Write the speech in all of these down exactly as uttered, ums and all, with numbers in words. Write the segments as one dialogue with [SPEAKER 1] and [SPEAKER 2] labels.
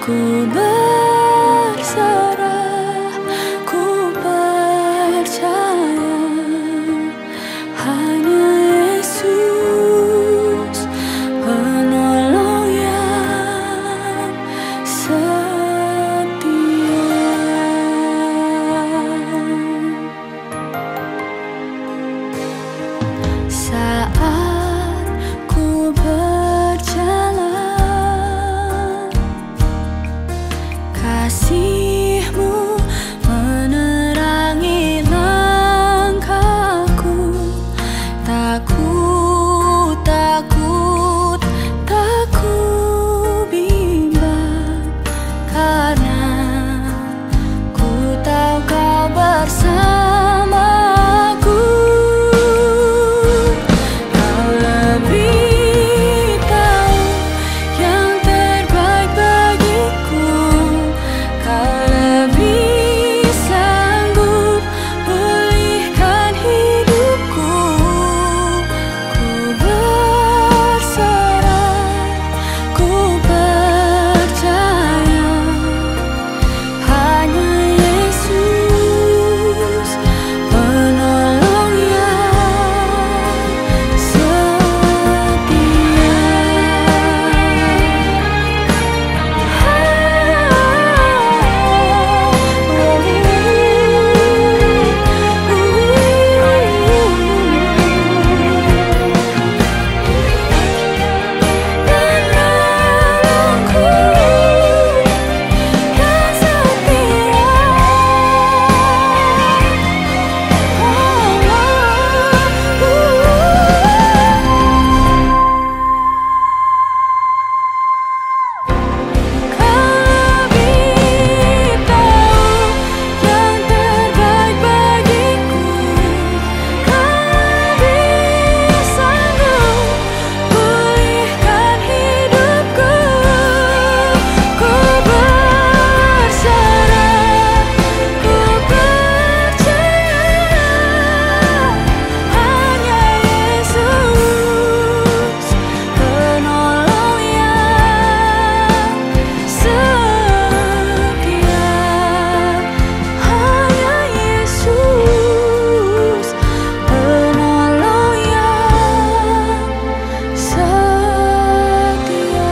[SPEAKER 1] Ku berserah, ku percaya hanya Yesus penolong yang setia. Saat ku berjalan, kasih-Mu menerangi langkahku. Takut, takut, tak ku bimbang, karena ku tahu Kau bersamaku. Kau lebih tahu yang terbaik bagiku. Kau lebih sanggup pulihkan hidupku. Ku berserah, ku percaya hanya Yesus penolong yang setia. Penolongku yang setia. Kau lebih tahu yang terbaik bagiku. Kau lebih sanggup pulihkan hidupku. Ku berserah, ku percaya hanya Yesus penolong yang setia. Hanya Yesus penolong yang setia.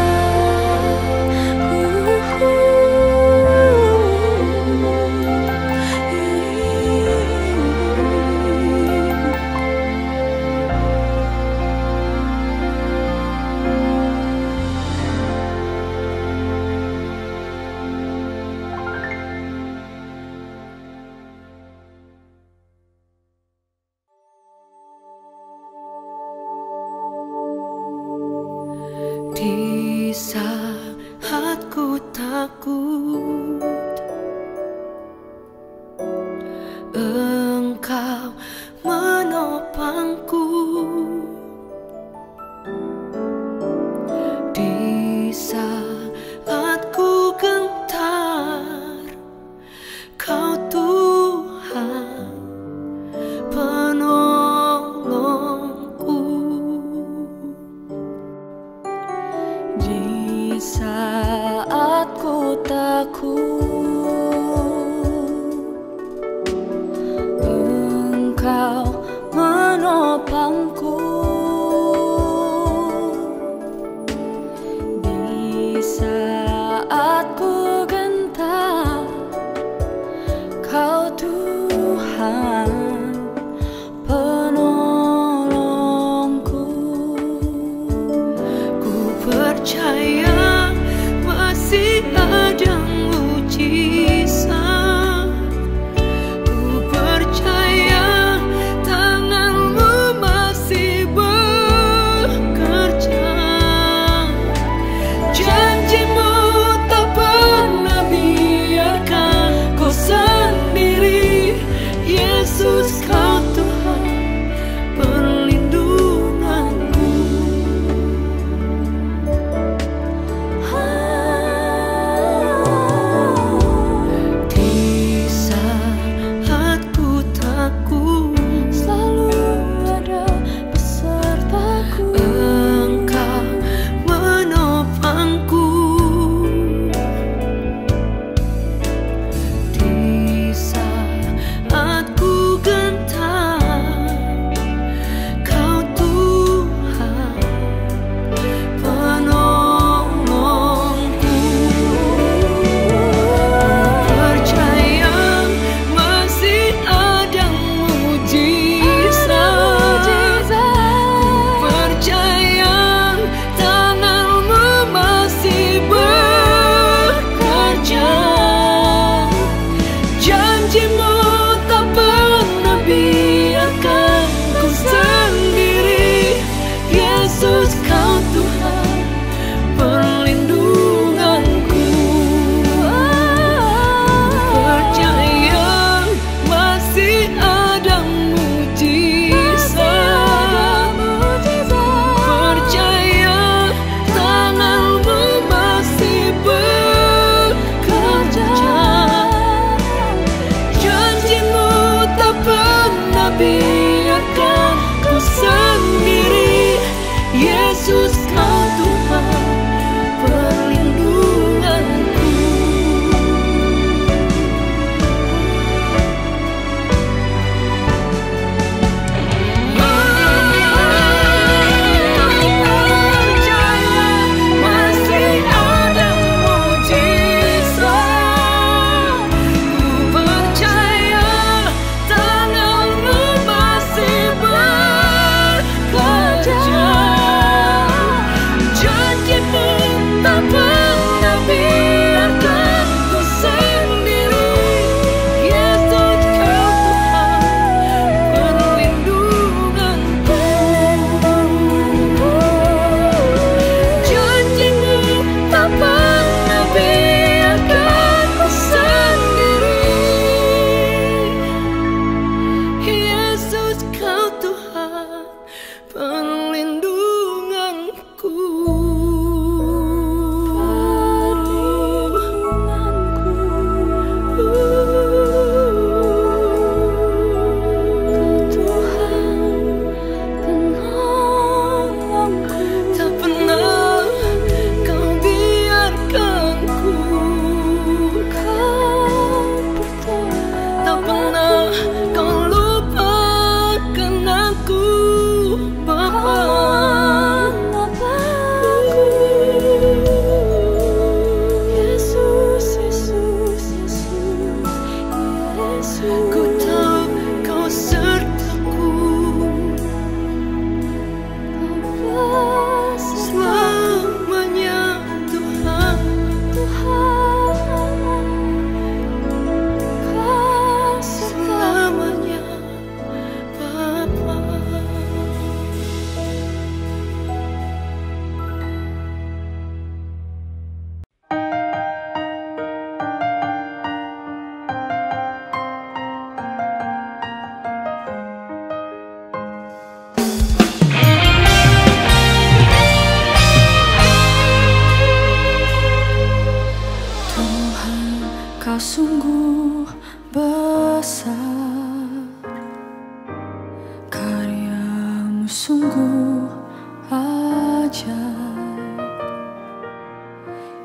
[SPEAKER 1] Di saat ku takut, Engkau menopangku. Di saat ku gentar, Kau Tuhan penolongku. Di saat ku takut, Engkau menopangku. Di saat ku gentar, Kau Tuhan penolongku. Ku percaya masih ada mujizat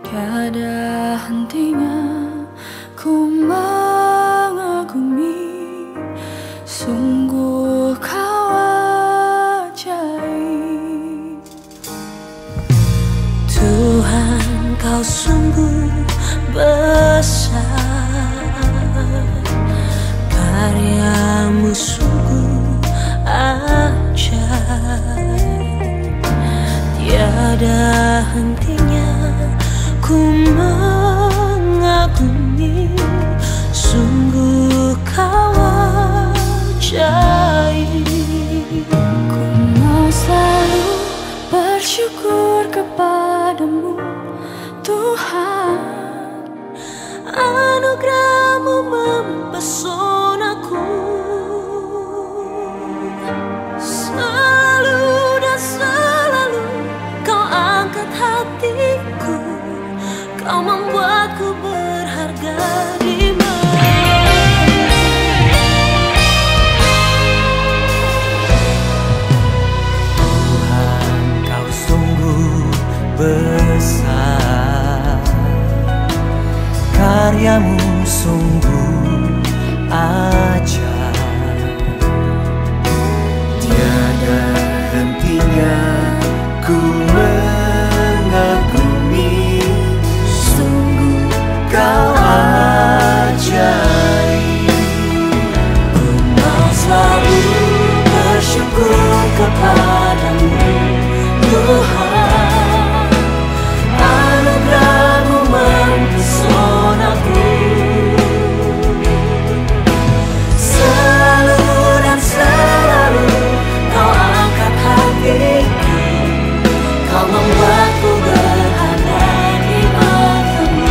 [SPEAKER 1] Tiada hentinya ku mengagumi, sungguh kau ajaib.
[SPEAKER 2] Tuhan, kau sungguh besar, karyamu sungguh ajaib. Tiada hentinya ku mengagumi, sungguh kau ajaib.
[SPEAKER 1] Ku mau selalu bersyukur kepadamu Tuhan,
[SPEAKER 2] anugerahmu mempesonaku. Selalu dan selalu kau angkat hatiku, kau membuatku berharga di matamu. Tuhan, kau sungguh besar, karyamu sungguh ajaib. Tiada hentinya ku mengagumi, sungguh kau ajaib. Ku mau selalu bersyukur kepadamu Tuhan, anugerahmu mempesonaku. Selalu dan selalu kau angkat hatiku, kau membuatku berharga di matamu.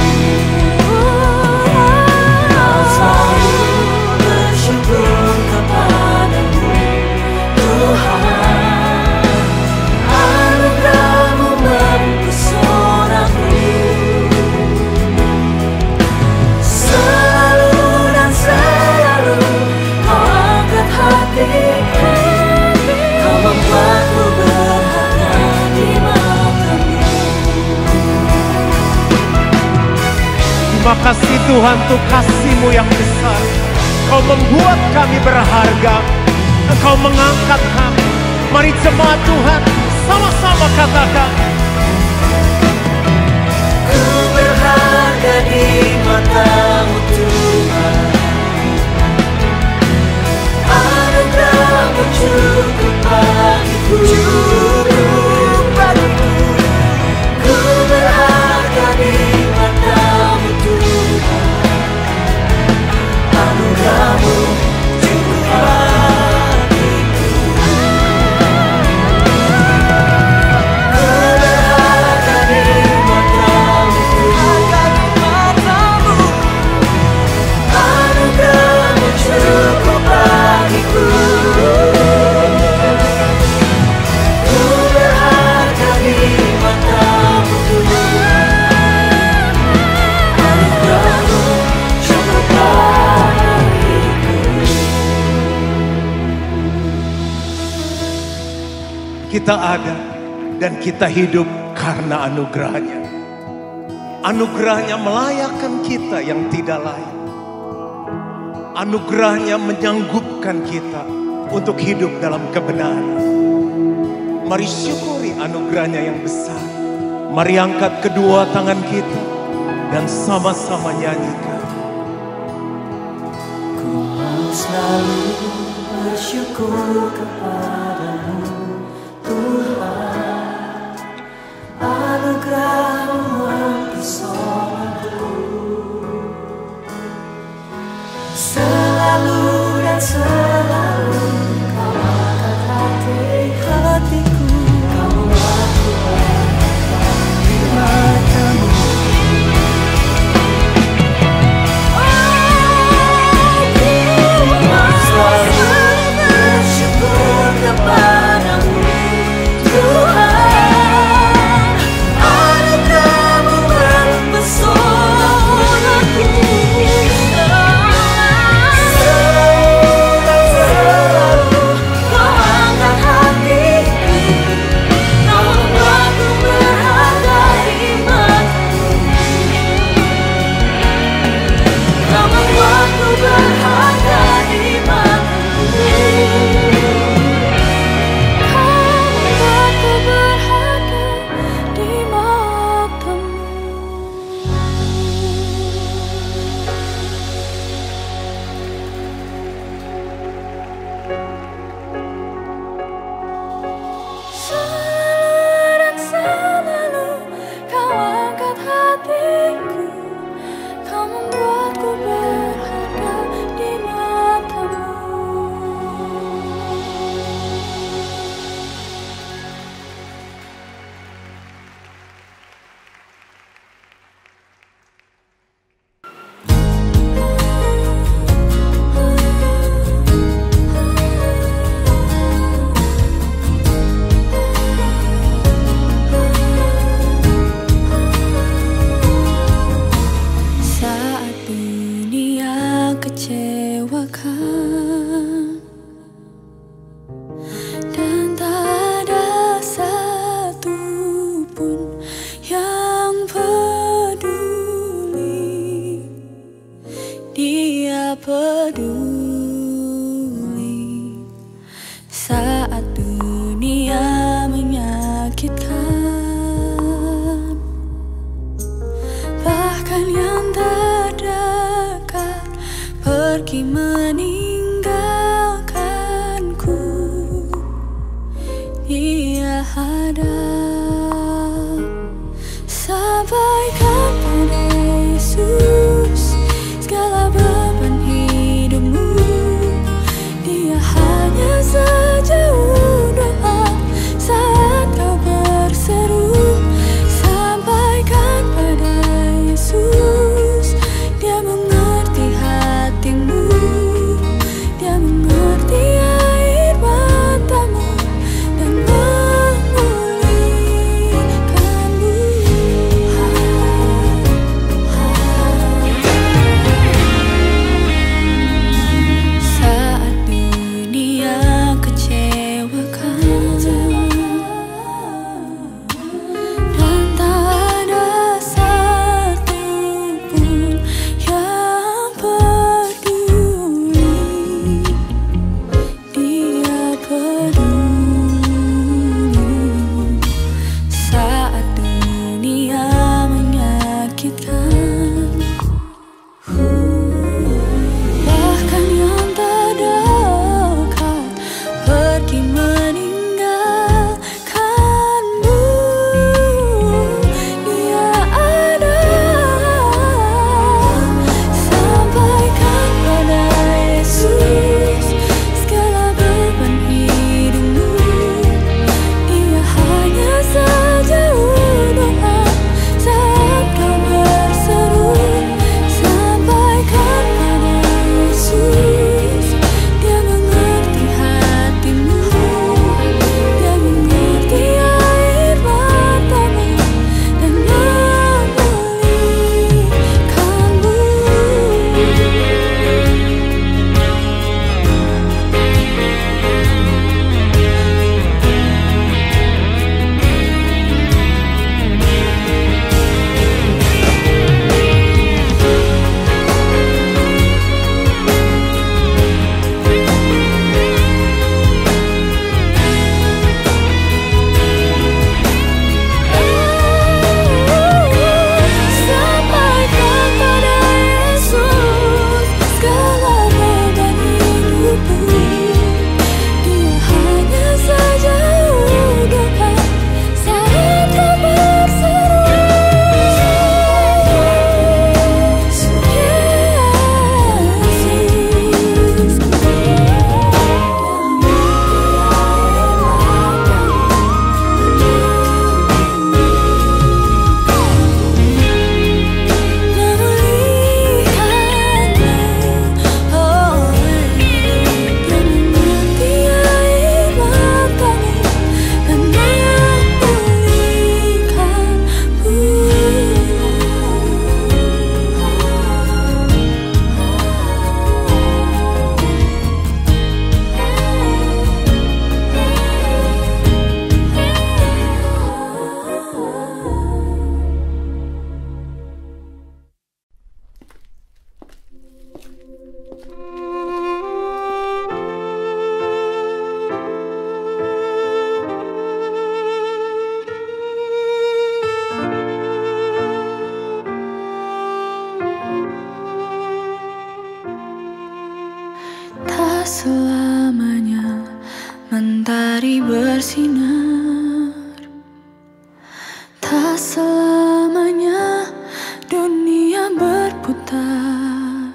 [SPEAKER 2] Kau selalu bersyukur kepadamu Tuhan, anugerahmu mempesonaku. Selalu dan selalu kau angkat hatiku, kau membuatku berharga di matamu.
[SPEAKER 3] Terima kasih Tuhan untuk kasih-Mu yang besar. Kau membuat kami berharga, Engkau mengangkat kami. Mari jemaat Tuhan sama-sama katakan,
[SPEAKER 2] Ku berharga di matamu Tuhan, anugerahmu cukup bagiku. Ku berharga di matamu Tuhan, anugerahmu cukup bagiku. Ku berharga di matamu Tuhan, anugerahmu cukup bagiku. Ku berharga di matamu Tuhan, anugerahmu cukup bagiku.
[SPEAKER 3] kita ada dan kita hidup karena anugerahnya. Anugerahnya melayakkan kita yang tidak layak. Anugerahnya menyanggupkan kita untuk hidup dalam kebenaran. Mari syukuri anugerahnya yang besar. Mari angkat kedua tangan kita dan sama-sama nyanyikan.
[SPEAKER 2] Ku mau selalu bersyukur kepadamu Tuhan, anugerahmu mempesonaku. Selalu dan selalu kau angkat hati hatiku, kau membuatku berharga di matamu. Kepadamu Tuhan, anugerahmu mempesonaku. Selalu dan
[SPEAKER 1] pergi meninggalkanku. Dia ada. Sampaikan pada Yesus segala beban hidupmu. Dia hanya sejauh doa saat kau berseru. Sampaikan pada Yesus, Dia mengerti hatimu. Dia mengerti air matamu dan memulihkanmu. Saat dunia kecewakan dan tak ada satu pun yang peduli, Dia peduli. Saat dunia menyakitkan, bahkan yang terdekat pergi meninggalkanmu. Dia ada. Sampaikan pada Yesus segala beban hidupmu. Dia hanya sejauh doa saat kau berseru. Sampaikan pada Yesus, Dia mengerti hatimu. Dia mengerti air matamu dan memulihkanmu. Sampaikan pada Yesus segala beban hidupmu. Dia hanya sejauh doa saat kau berseru. Yesus, tak selamanya mentari bersinar, tak selamanya dunia berputar.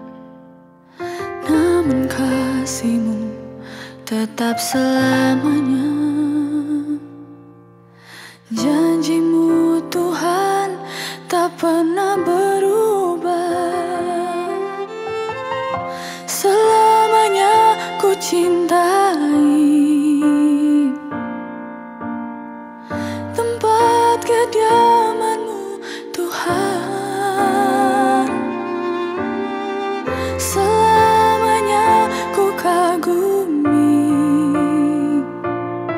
[SPEAKER 1] Namun kasih-Mu tetap selamanya. Janji-Mu Tuhan tak pernah berubah. Selamanya ku cintai tempat kediaman-Mu Tuhan. Selamanya ku kagumi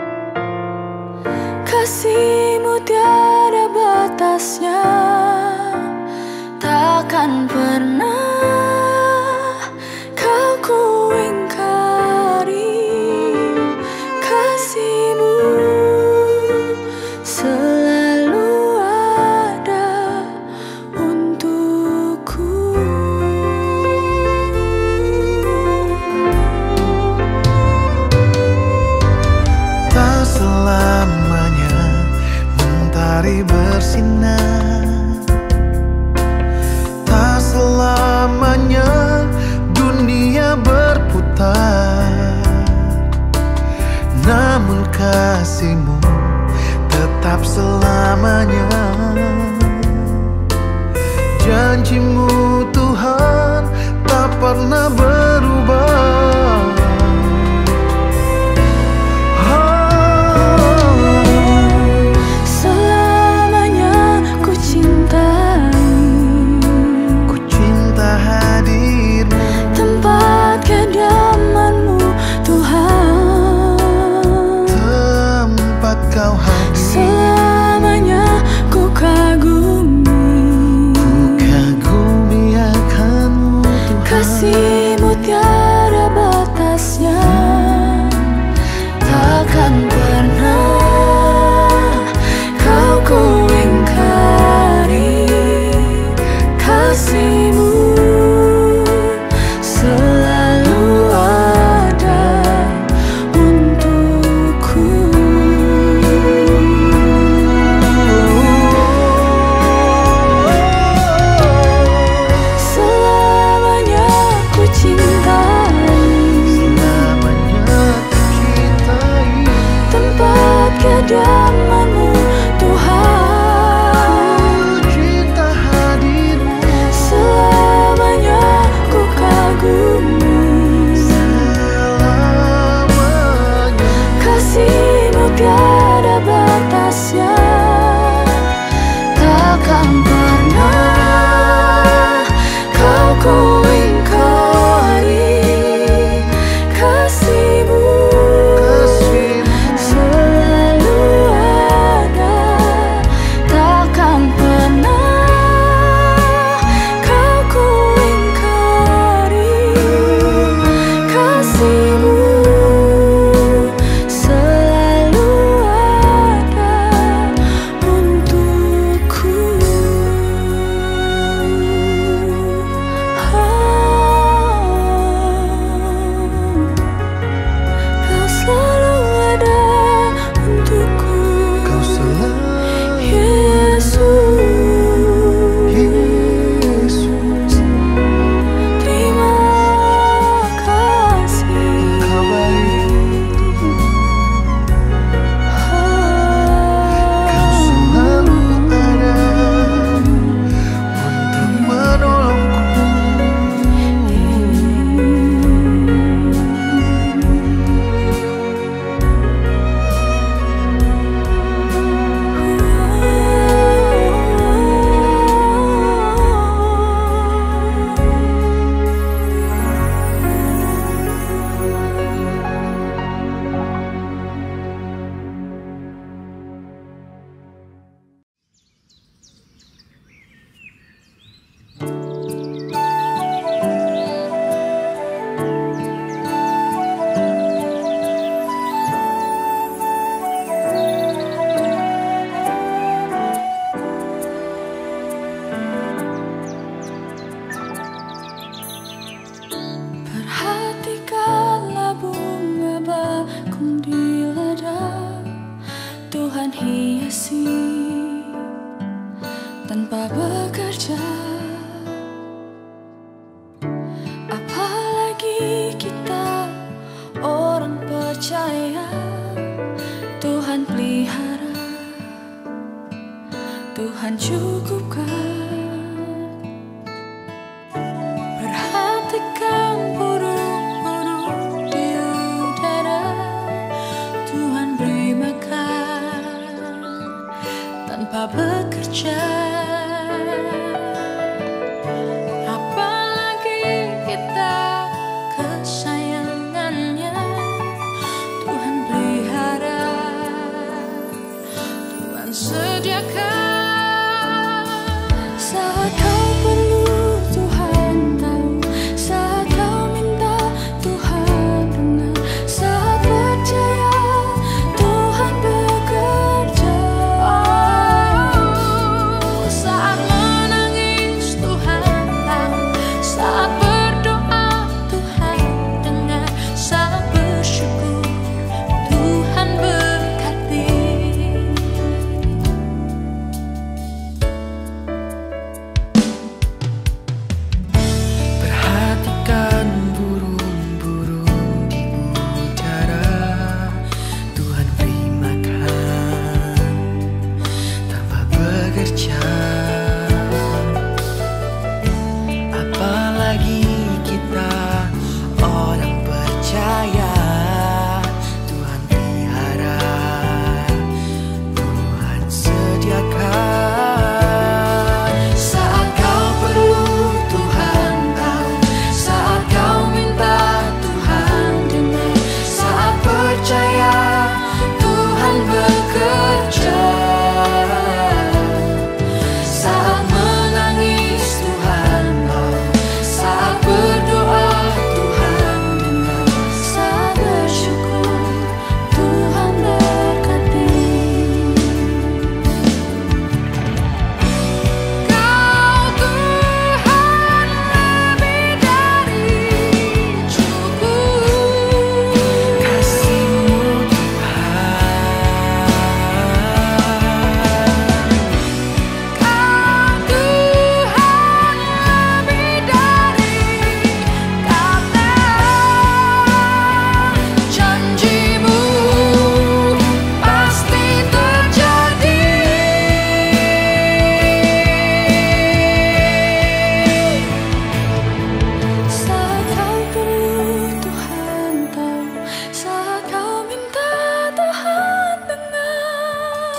[SPEAKER 4] bersinar. Tak selamanya dunia berputar, namun kasih-Mu tetap selamanya. Janji-Mu Tuhan tak pernah berubah.
[SPEAKER 1] Selamanya ku cintai,
[SPEAKER 4] Ku cinta hadir-Mu,
[SPEAKER 1] tempat kediaman-Mu Tuhan.
[SPEAKER 4] tempat Kau hadir.
[SPEAKER 1] Selamanya ku kagumi,
[SPEAKER 4] Ku kagumi akan-Mu Tuhan.
[SPEAKER 1] kasih-Mu tiada batasnya. Takkan pernah Kau ku ingkari, kasih-Mu selalu ada untukku. Selamanya ku cintai,
[SPEAKER 4] Selamanya ku cintai,
[SPEAKER 1] tempat kediaman-Mu Tuhan.
[SPEAKER 4] ku cinta hadir-Mu.
[SPEAKER 1] Selamanya ku kagumi,
[SPEAKER 4] Selamanya
[SPEAKER 1] kasih-Mu tiada batasnya. Takkan pernah Kau ku ingkari, kasih-Mu
[SPEAKER 4] kasih-Mu
[SPEAKER 1] selalu ada. Takkan pernah Kau ku ingkari, kasih-Mu selalu ada untukku. Kau selalu ada untukku,
[SPEAKER 4] Kau selalu,
[SPEAKER 1] Yesus.
[SPEAKER 4] Yesus.
[SPEAKER 1] Terima kasih.
[SPEAKER 4] Kau baik Tuhan. Kau selalu ada untuk menolongku.
[SPEAKER 1] Perhatikanlah bunga bakung di ladang, Tuhan hiasi tanpa bekerja. Apalagi kita orang percaya, Tuhan pelihara, Tuhan cukupkan. Perhatikan burung-burung di udara, Tuhan beri makan tanpa bekerja. Apalagi kita kesayangannya, Tuhan pelihara, Tuhan sediakan. Saat kau perlu, Tuhan tahu. Saat kau minta, Tuhan dengar. Saat percaya, Tuhan bekerja. Oh, saat
[SPEAKER 2] bekerja. Apalagi kita orang percaya, Tuhan pelihara, Tuhan sediakan.
[SPEAKER 1] Saat kau perlu Tuhan tahu, saat kau minta Tuhan dengar, saat percaya Tuhan bekerja, saat menangis Tuhan tahu, saat berdoa Tuhan dengar, saat bersyukur Tuhan berkati. Kau Tuhan lebih dari cukup,
[SPEAKER 2] Kasih-Mu Tuhan,
[SPEAKER 1] Kau Tuhan lebih dari kata, janji-Mu pasti terjadi. Saat kau perlu Tuhan tahu, saat kau minta Tuhan dengar.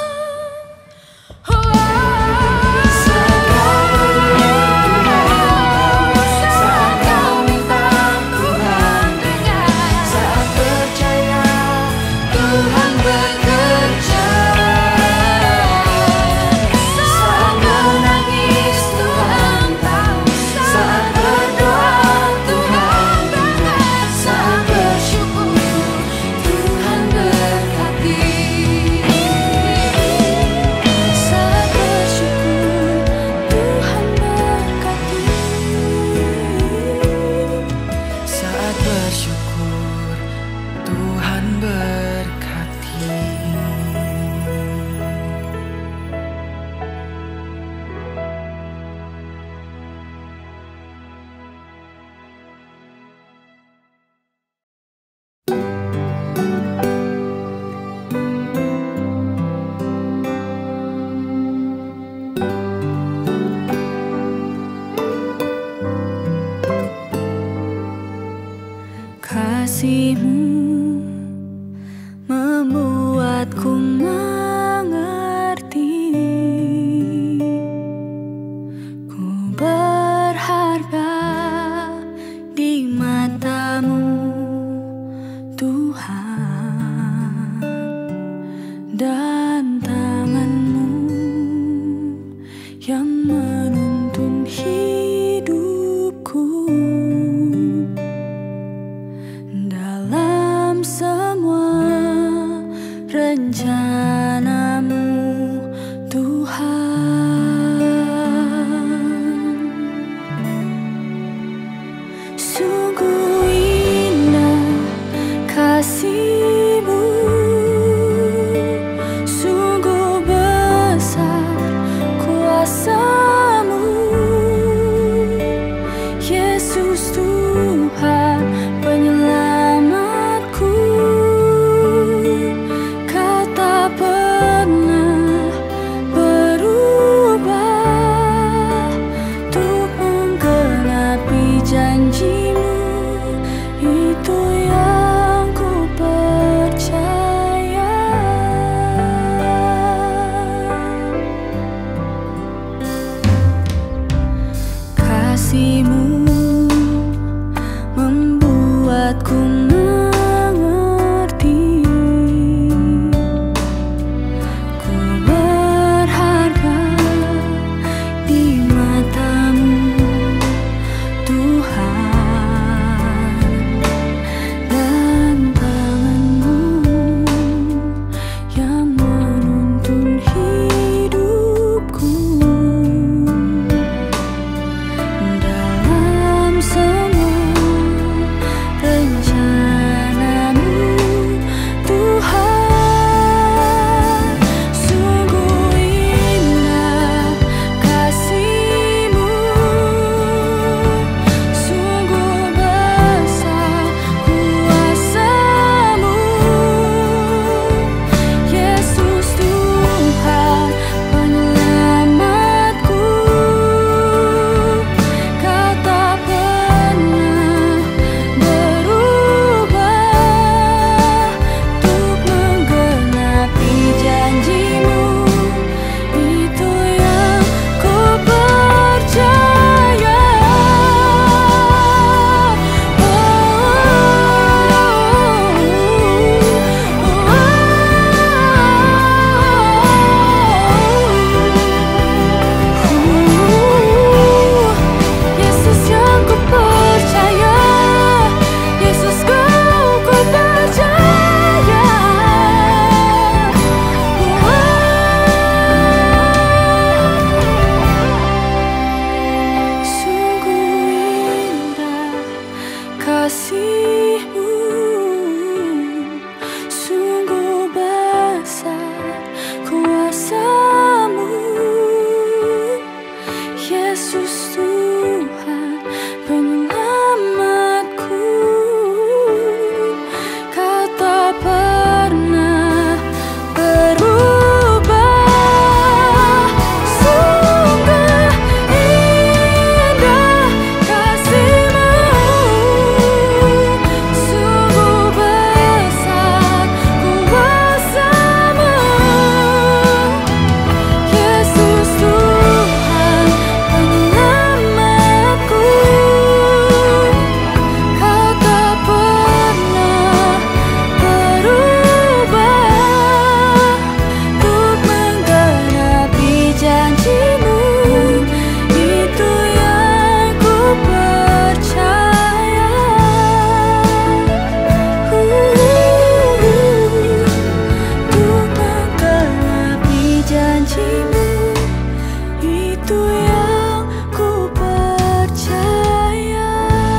[SPEAKER 1] Saat kau perlu Tuhan tahu, saat kau minta Tuhan dengar,
[SPEAKER 2] saat percaya
[SPEAKER 1] Tuhan bekerja, saat menangis Tuhan tahu, saat berdoa Tuhan dengar, saat bersyukur Tuhan berkati, saat bersyukur Tuhan berkati.
[SPEAKER 2] saat bersyukur Tuhan berkati.
[SPEAKER 1] Kasih-Mu membuatku mengerti, ku berharga di mata-Mu Tuhan, dan tangan-Mu yang menuntun hidupku. Dalam Yesus Tuhan penyelamatku. Kau tak pernah berubah. Sungguh indah kasih-Mu, sungguh besar kuasa-Mu. Yesus Tuhan penyelamatku. Kau tak pernah berubah untuk menggenapi janji-Mu. Itu yang ku percaya. Untuk menggenapi janji-Mu, itu yang ku percaya.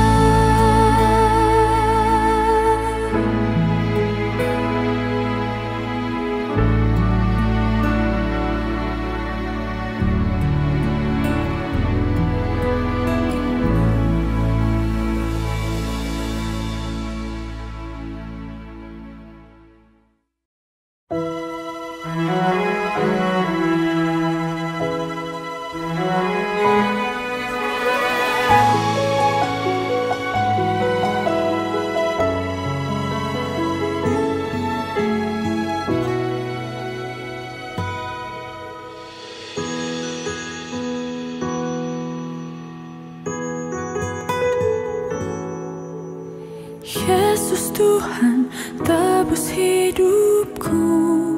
[SPEAKER 1] Yesus Tuhan tebus hidupku.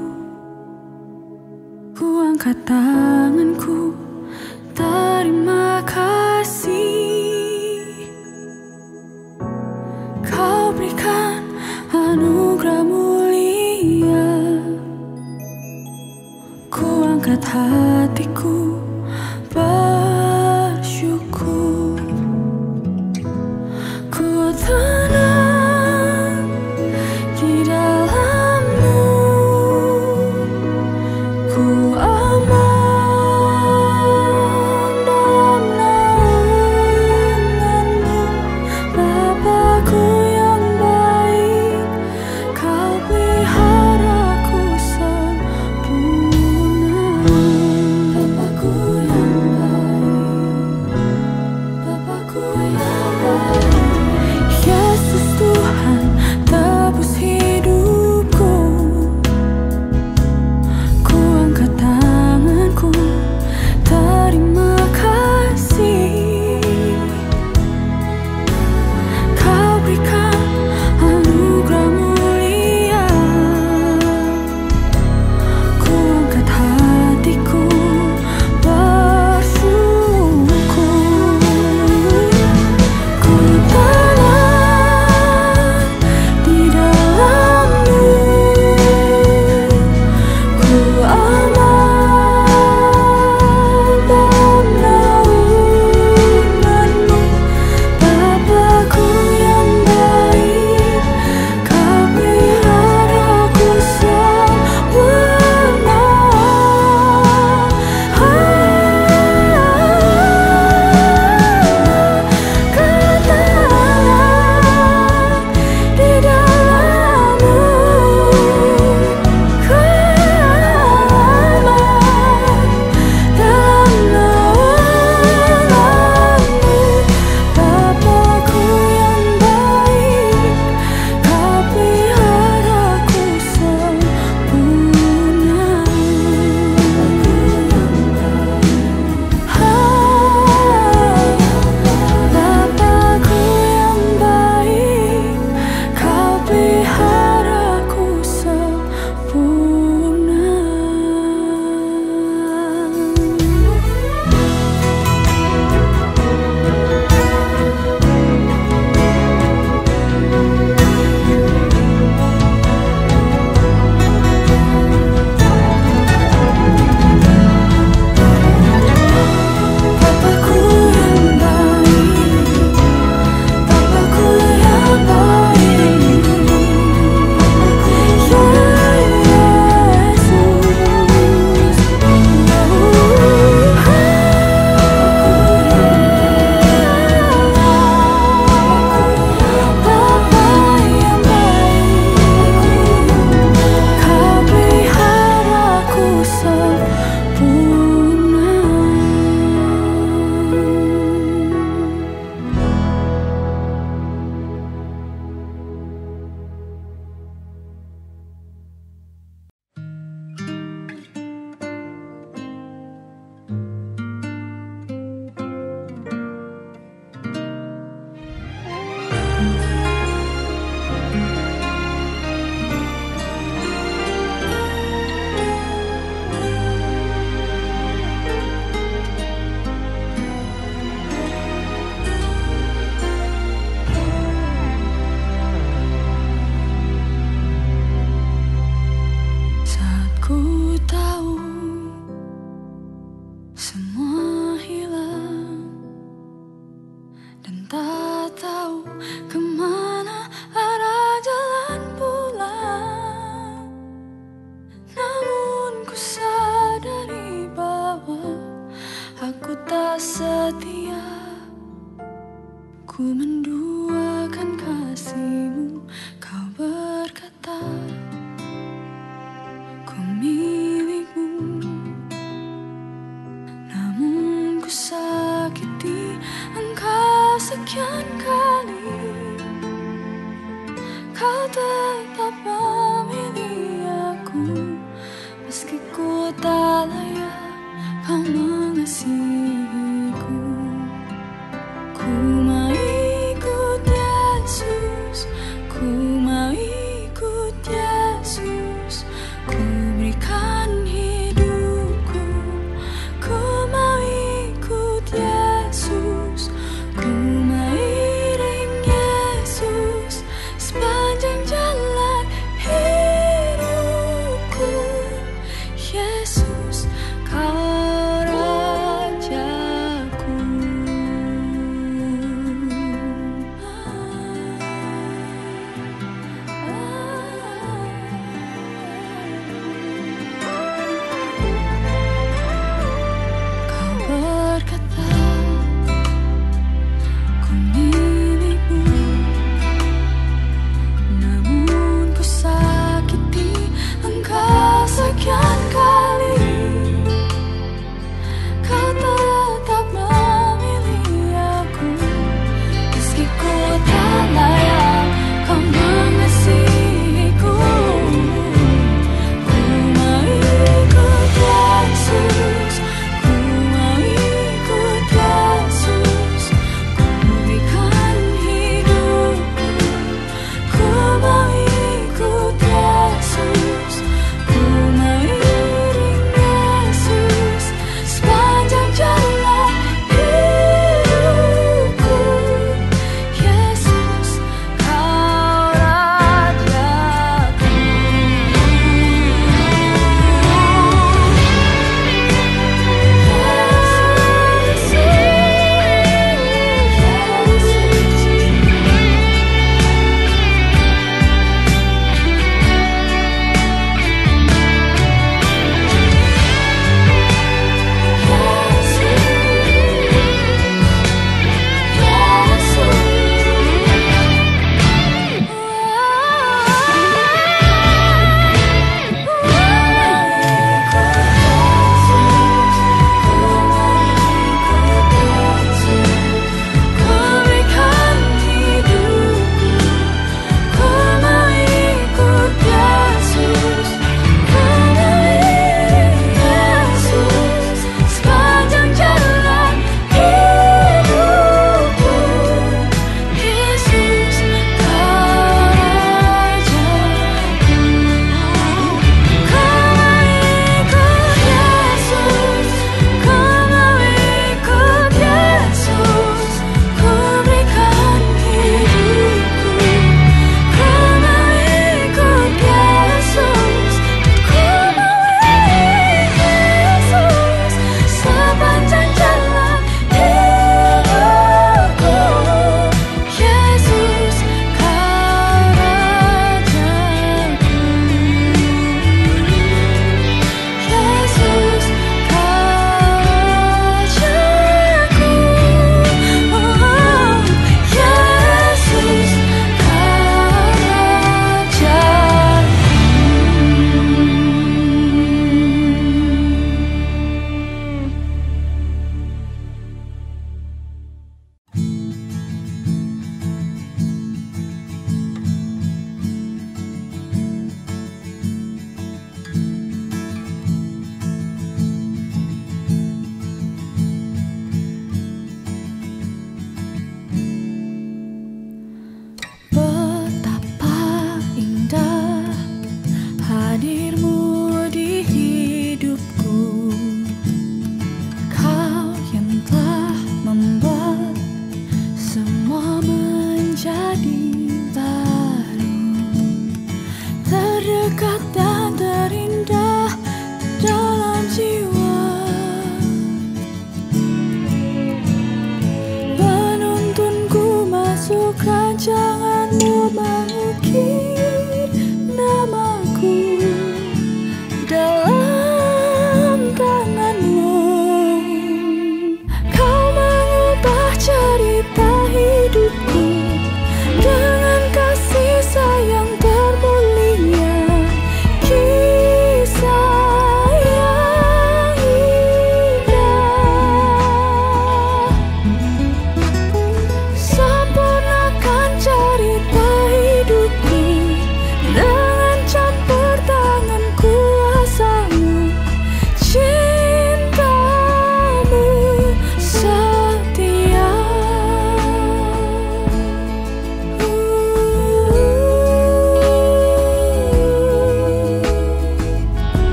[SPEAKER 1] Ku angkat tanganku, terima kasih. Kau berikan anugerah mulia. Ku angkat hatiku bersyukur. Ku tenang di dalam-Mu, ku aman semua hilang dan tak tahu kemana arah jalan pulang. Namun ku sadari bahwa aku tak setia. Ku menduakan kasih-Mu, Kau berkata, ku milik-Mu. Namun ku sakiti Engkau sekian kali. Kau tetap memilih aku, meski ku tak layak, Kau mengasihiku. Ku mau ikut Yesus, ku mau ikut Yesus, ku berikan hidupku. Ku mau ikut Yesus, ku mau iring Yesus sepanjang jalan hidupku. Yesus, Kau Raja.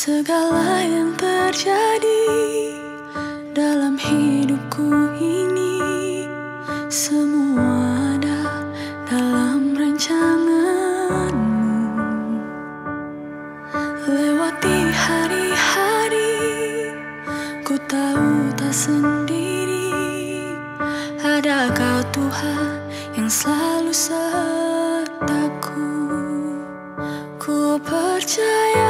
[SPEAKER 1] Segala yang terjadi dalam hidupku ini, semua ada dalam rancanganmu. Lewati hari-hari, ku tahu tak sendiri. Ada Kau Tuhan yang selalu sertaku. Ku percaya,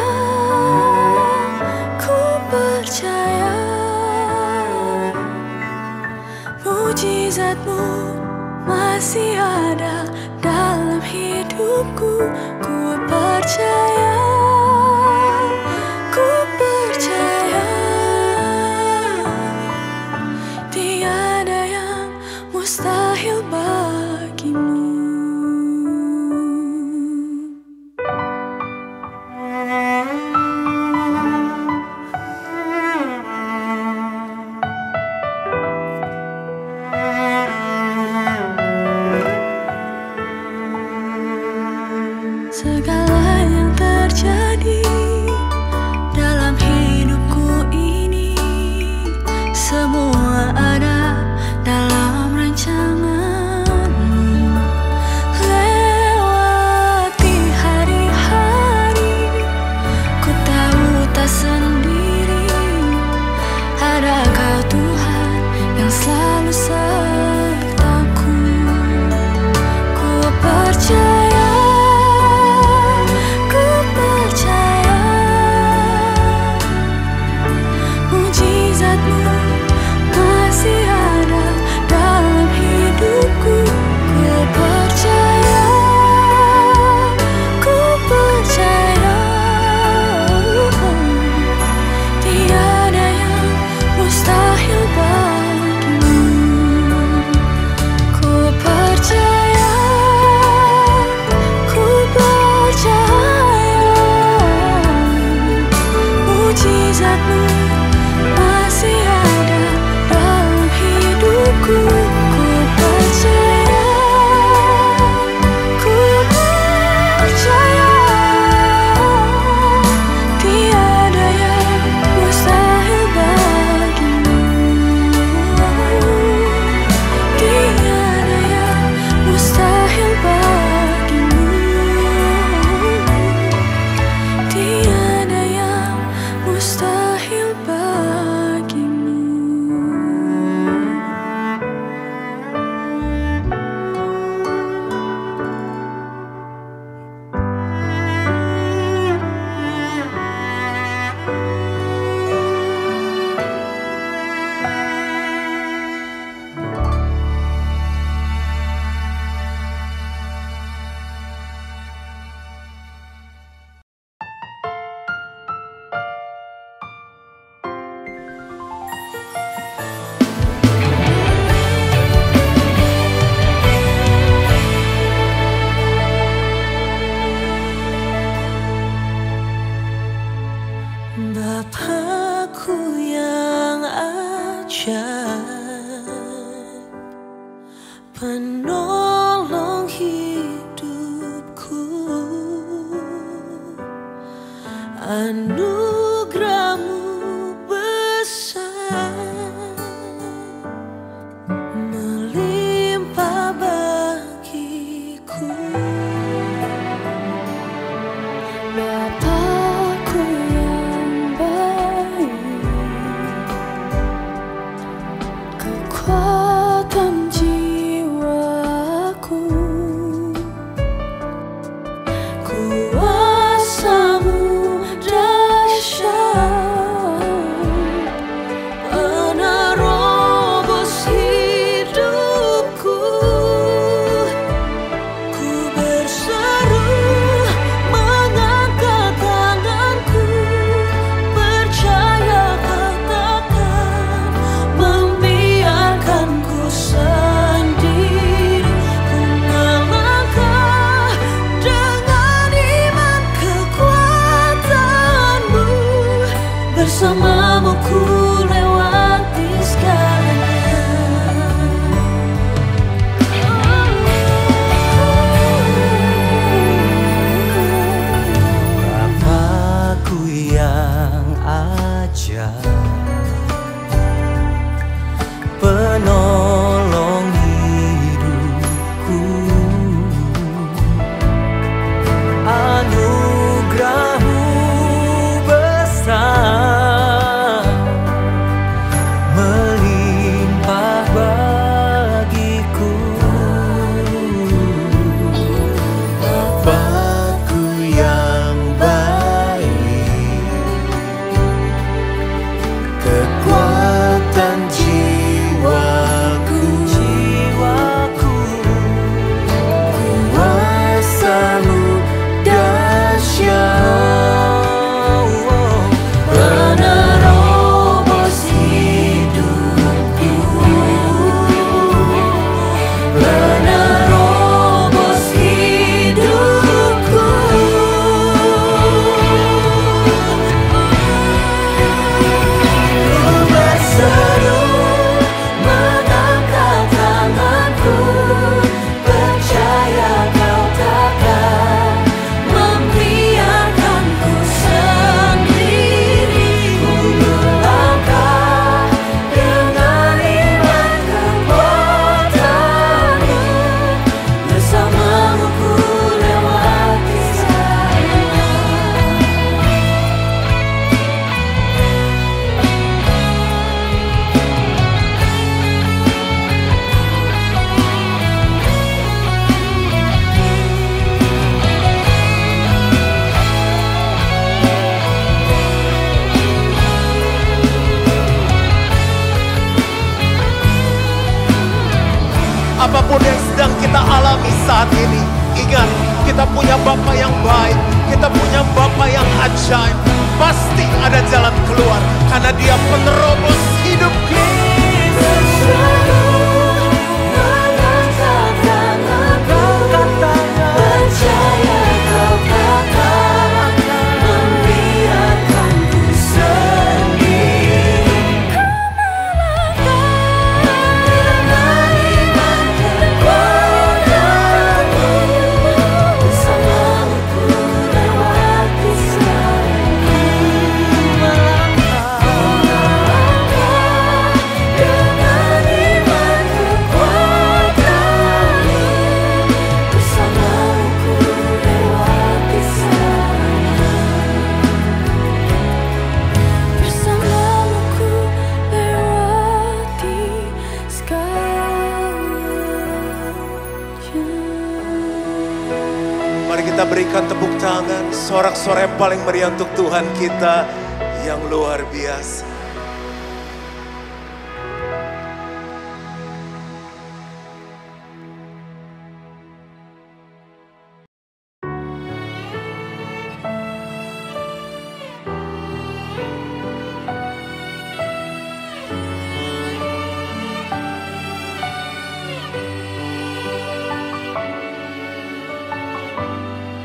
[SPEAKER 1] ku percaya, mujizat-Mu masih ada dalam hidupku. Ku percaya, ku percaya, tiada yang mustahil bagimu. Segala yang terjadi dalam hidupku ini, semua ada dalam rancangan-Mu. Lewati hari-hari, ku tahu tak sendiri. Ada Kau Tuhan yang selalu sertaku. Ku percaya, Bapakku yang ajaib, penolong hidupku, anugerah-Mu besar, melimpah bagiku. Bapakku yang baik, kekuatan jiwaku, kuasa-Mu dahsyat.
[SPEAKER 3] apapun yang sedang kita alami saat ini, ingat, kita punya Bapa yang baik, kita punya Bapa yang ajaib. Pasti ada jalan keluar, karena Dia penerobos hidup kita.
[SPEAKER 1] Mengatakan aku percaya Kau katakan, membiarkanku sendiri. Dengan iman kekuatanmu, bersamamu ku lewati semua. Melangkah dengan iman kekuatanmu, bersamamu ku lewati semua. Bersamamu ku lewati segalanya.
[SPEAKER 3] Mari kita berikan tepuk tangan, sorak-sorai yang paling meriah untuk Tuhan kita yang luar biasa.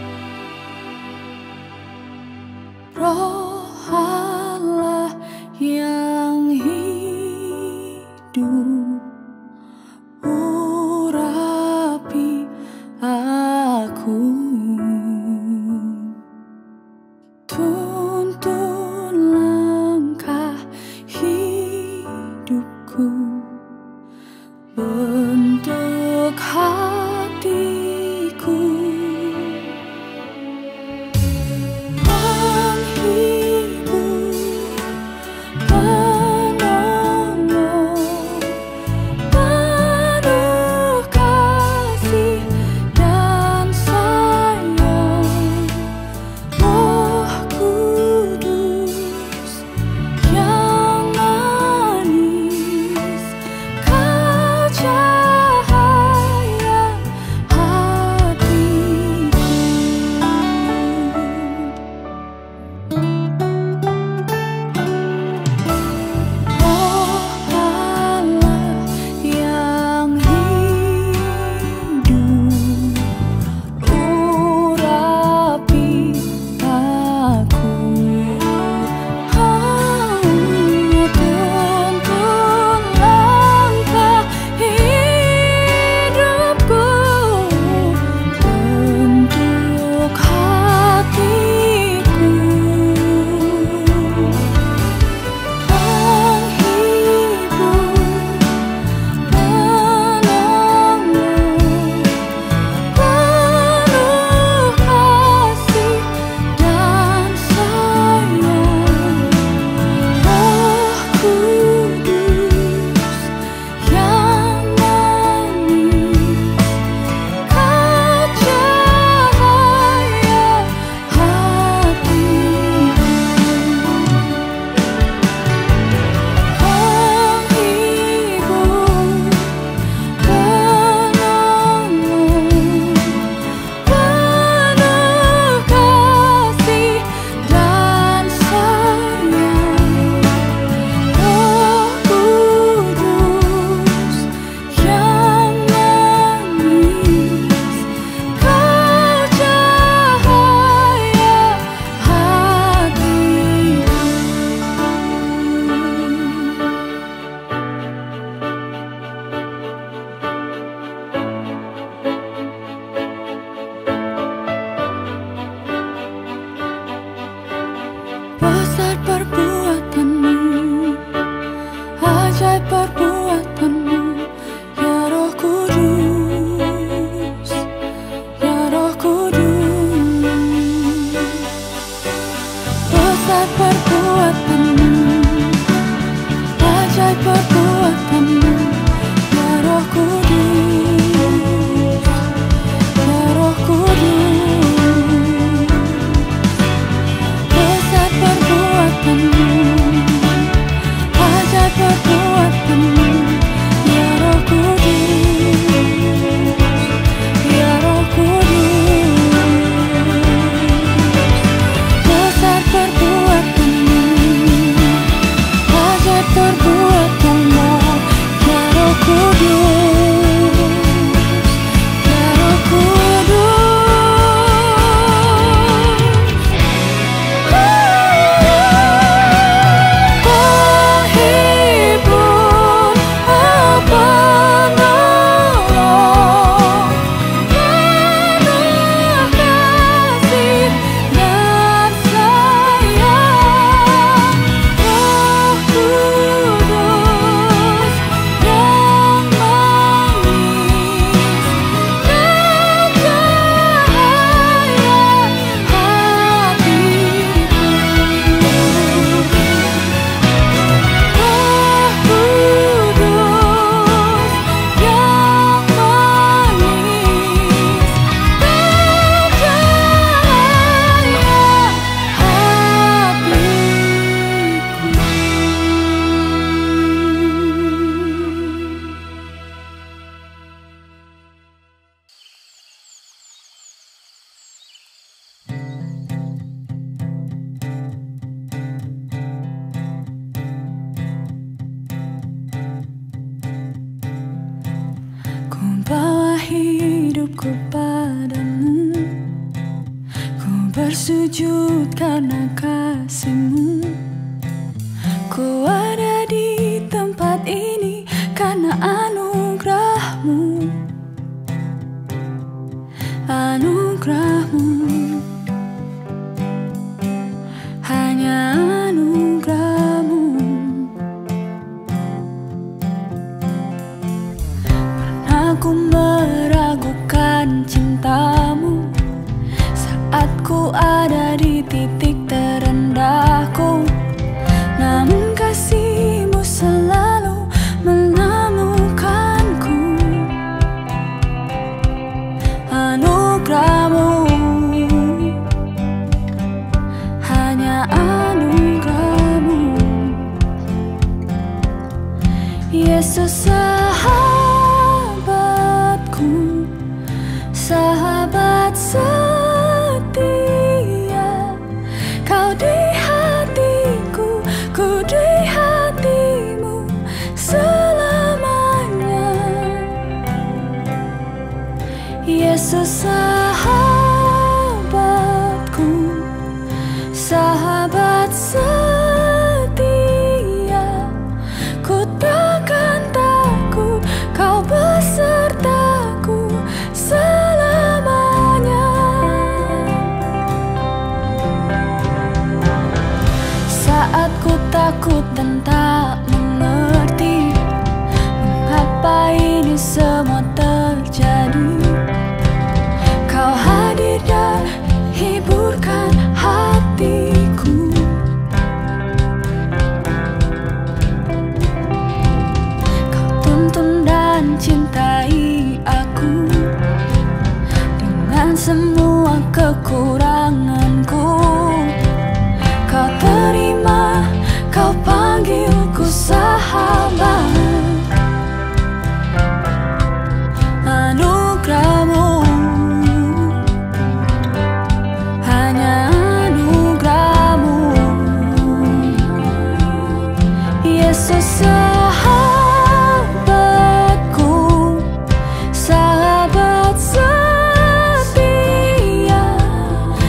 [SPEAKER 1] Roh Allah hidupku padamu. Ku bersujud karena kasih-Mu. Ku ada di tempat ini karena anugerah-Mu. Anugerah-Mu, hanya anugerah-Mu. Pernah ku meragukan cinta-Mu saat ku ada di titik terendahku, namun kasih-Mu selalu menemukanku. Anugerah-Mu, hanya anugerah-Mu. Yesus sahabatku, sahabat setia. Kau di hatiku, ku di hati-Mu selamanya. Yesus sahabatku, sahabat setia. Ku takkan takut, Kau besertaku selamanya. Saat ku takut dan tak mengerti mengapa ini semua terjadi, Kau hadir dan hiburkan hatiku. Kau tuntun dan cintai aku dengan semua kekuranganku. Kau terima, Kau panggilku sahabat. Anugerah-Mu, hanya anugerah-Mu. Yesus sahabatku, sahabat setia.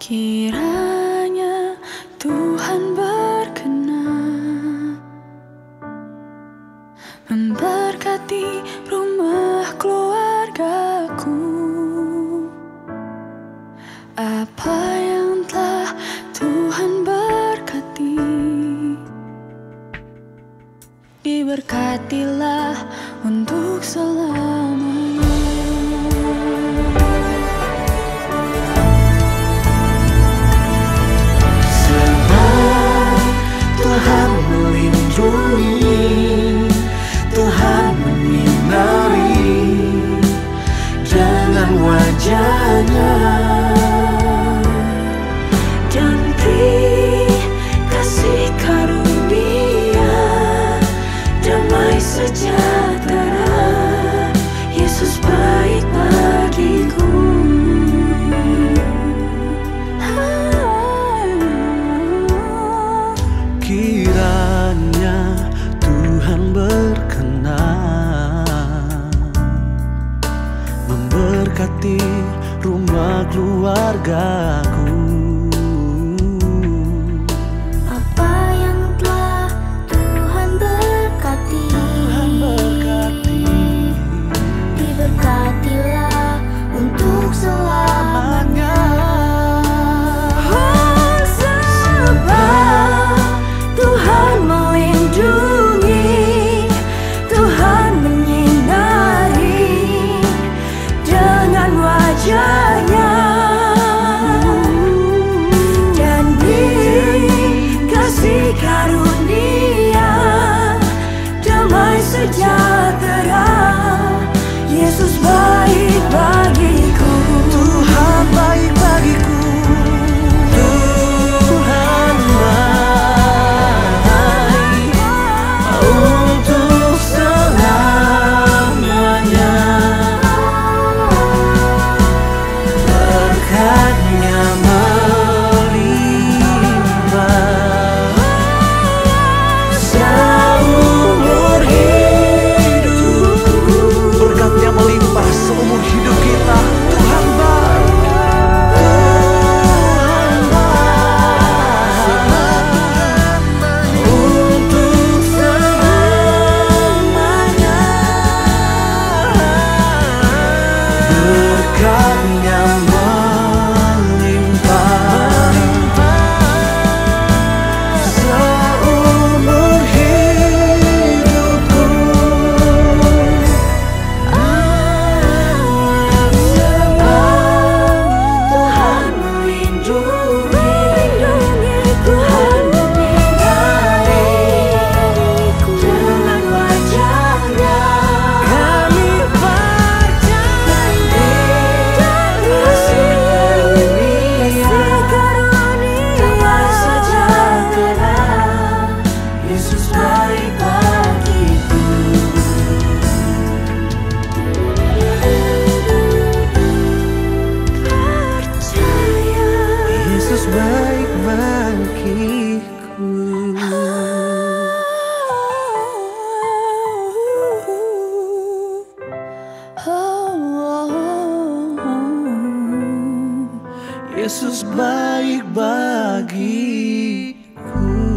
[SPEAKER 1] Kiranya Tuhan berkenan memberkati rumah keluargaku. Apa yang telah Tuhan berkati, diberkatilah untuk selamanya.
[SPEAKER 2] Tuhan melindungi, Tuhan menyinari dengan wajah-Nya,
[SPEAKER 1] Dan beri kasih karunia, damai sejahtera. Yesus baik bagiku.
[SPEAKER 2] kiranya Tuhan berkenan memberkati rumah keluargaku.
[SPEAKER 5] Apa yang telah Tuhan berkati,
[SPEAKER 2] Tuhan berkati
[SPEAKER 5] diberkatilah untuk selamanya.
[SPEAKER 1] Oh, sebab Tuhan melindungi, Tuhan menyinari dengan wajah-Nya, dan dikasih karunia, damai sejahtera. Yesus baik bagiku.
[SPEAKER 2] Tuhan baik bagiku. Tuhan baik untuk selamanya. Berkat-Nya melimpah seumur hidupku. Berkat-Nya melimpah seumur hidup kita. Tuhan baik. Tuhan baik untuk selamanya. Berkat-Nya melimpah seumur hidupku.
[SPEAKER 1] Tuhan melindungi, Tuhan menyinari dengan wajah-Nya.
[SPEAKER 2] Kami percaya
[SPEAKER 1] Kasih karunia, damai sejahtera. Yesus baik bagiku. Percaya
[SPEAKER 2] Yesus baik bagiku. Yesus baik bagiku.